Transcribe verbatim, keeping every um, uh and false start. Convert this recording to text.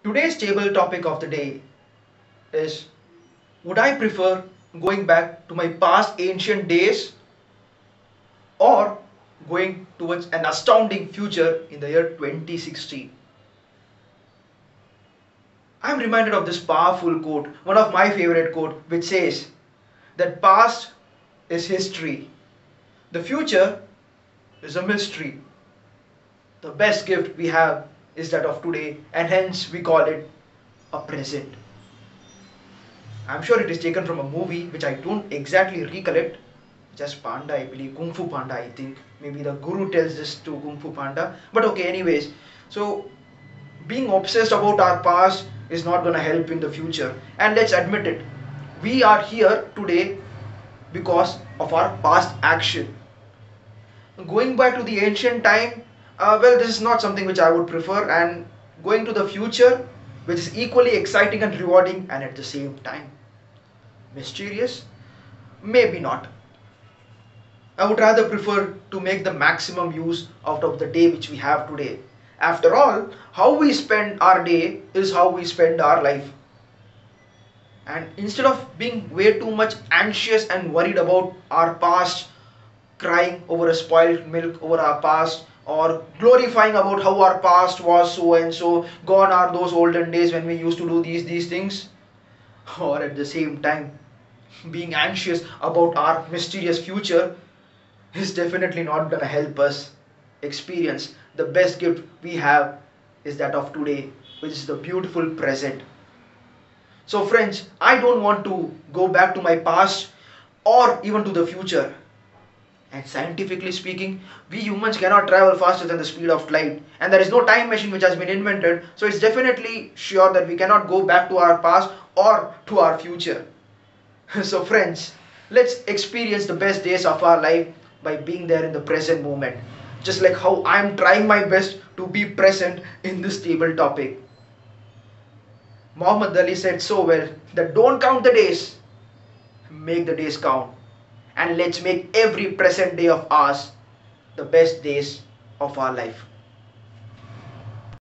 Today's table topic of the day is, would I prefer going back to my past ancient days or going towards an astounding future in the year twenty sixty? I'm reminded of this powerful quote, one of my favorite quote, which says that past is history, the future is a mystery. The best gift we have is that of today, and hence we call it a present. I'm sure it is taken from a movie which I don't exactly recollect. Just Panda, I believe. Kung Fu Panda, I think. Maybe the guru tells this to Kung Fu Panda. But okay, anyways. So, being obsessed about our past is not going to help in the future. And let's admit it. We are here today because of our past action. Going back to the ancient time, uh, well, this is not something which I would prefer. And going to the future, which is equally exciting and rewarding and at the same time mysterious? Maybe not. I would rather prefer to make the maximum use out of the day which we have today. After all, how we spend our day is how we spend our life. And instead of being way too much anxious and worried about our past, crying over a spoiled milk over our past, or glorifying about how our past was so and so, gone are those olden days when we used to do these these things, or at the same time being anxious about our mysterious future, is definitely not going to help us experience the best gift we have is that of today, which is the beautiful present. So friends, I don't want to go back to my past or even to the future. And scientifically speaking, we humans cannot travel faster than the speed of light, and there is no time machine which has been invented, so it's definitely sure that we cannot go back to our past or to our future. So friends, let's experience the best days of our life by being there in the present moment. Just like how I'm trying my best to be present in this table topic. Muhammad Ali said so well that don't count the days, make the days count. And let's make every present day of ours the best days of our life.